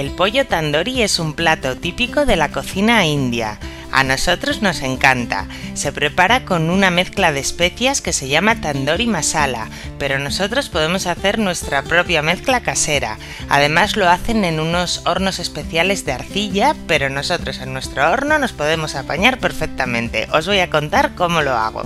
El pollo tandoori es un plato típico de la cocina india. A nosotros nos encanta. Se prepara con una mezcla de especias que se llama tandoori masala, pero nosotros podemos hacer nuestra propia mezcla casera. Además lo hacen en unos hornos especiales de arcilla, pero nosotros en nuestro horno nos podemos apañar perfectamente. Os voy a contar cómo lo hago.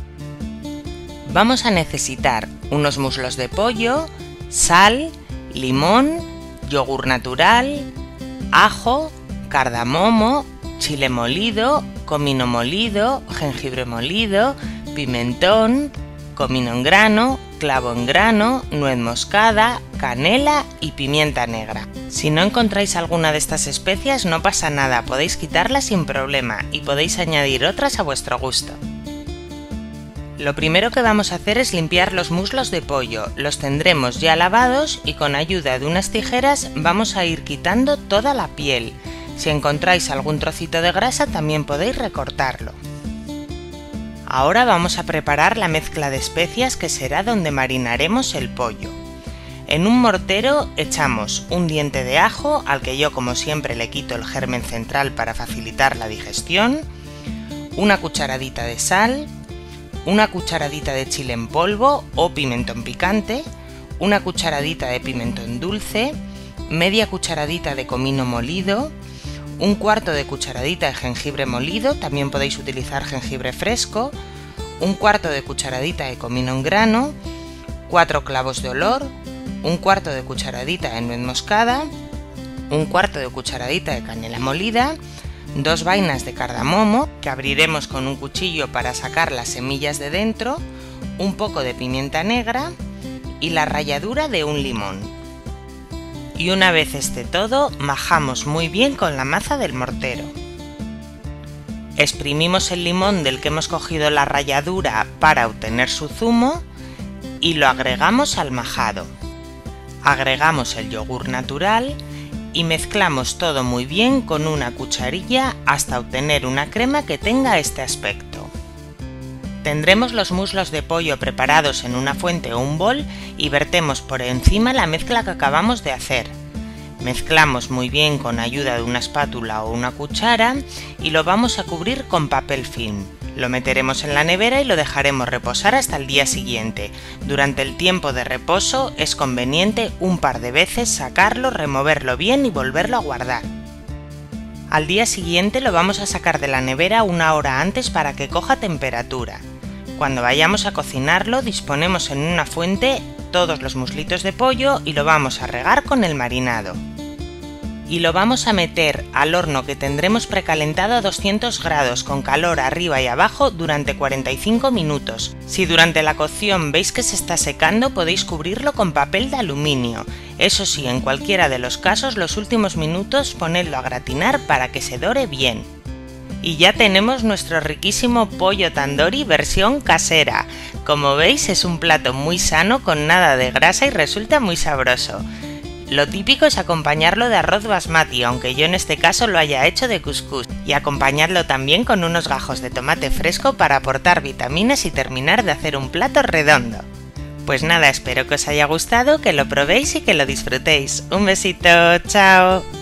Vamos a necesitar unos muslos de pollo, sal, limón, yogur natural, ajo, cardamomo, chile molido, comino molido, jengibre molido, pimentón, comino en grano, clavo en grano, nuez moscada, canela y pimienta negra. Si no encontráis alguna de estas especias no pasa nada, podéis quitarlas sin problema y podéis añadir otras a vuestro gusto. Lo primero que vamos a hacer es limpiar los muslos de pollo. Los tendremos ya lavados y con ayuda de unas tijeras vamos a ir quitando toda la piel. Si encontráis algún trocito de grasa también podéis recortarlo. Ahora vamos a preparar la mezcla de especias que será donde marinaremos el pollo. En un mortero echamos un diente de ajo, al que yo como siempre le quito el germen central para facilitar la digestión, una cucharadita de sal, una cucharadita de chile en polvo o pimentón picante, una cucharadita de pimentón dulce, media cucharadita de comino molido, un cuarto de cucharadita de jengibre molido, también podéis utilizar jengibre fresco, un cuarto de cucharadita de comino en grano, 4 clavos de olor, un cuarto de cucharadita de nuez moscada, un cuarto de cucharadita de canela molida, 2 vainas de cardamomo que abriremos con un cuchillo para sacar las semillas de dentro, un poco de pimienta negra y la ralladura de un limón. Y una vez esté todo, majamos muy bien con la maza del mortero. Exprimimos el limón del que hemos cogido la ralladura para obtener su zumo y lo agregamos al majado. Agregamos el yogur natural y mezclamos todo muy bien con una cucharilla hasta obtener una crema que tenga este aspecto. Tendremos los muslos de pollo preparados en una fuente o un bol y vertemos por encima la mezcla que acabamos de hacer. Mezclamos muy bien con ayuda de una espátula o una cuchara y lo vamos a cubrir con papel film. Lo meteremos en la nevera y lo dejaremos reposar hasta el día siguiente. Durante el tiempo de reposo es conveniente un par de veces sacarlo, removerlo bien y volverlo a guardar. Al día siguiente lo vamos a sacar de la nevera una hora antes para que coja temperatura. Cuando vayamos a cocinarlo disponemos en una fuente todos los muslitos de pollo y lo vamos a regar con el marinado. Y lo vamos a meter al horno que tendremos precalentado a 200 grados con calor arriba y abajo durante 45 minutos. Si durante la cocción veis que se está secando podéis cubrirlo con papel de aluminio. Eso sí, en cualquiera de los casos los últimos minutos ponedlo a gratinar para que se dore bien. Y ya tenemos nuestro riquísimo pollo tandoori versión casera. Como veis es un plato muy sano con nada de grasa y resulta muy sabroso. Lo típico es acompañarlo de arroz basmati, aunque yo en este caso lo haya hecho de cuscús, y acompañarlo también con unos gajos de tomate fresco para aportar vitaminas y terminar de hacer un plato redondo. Pues nada, espero que os haya gustado, que lo probéis y que lo disfrutéis. Un besito, chao.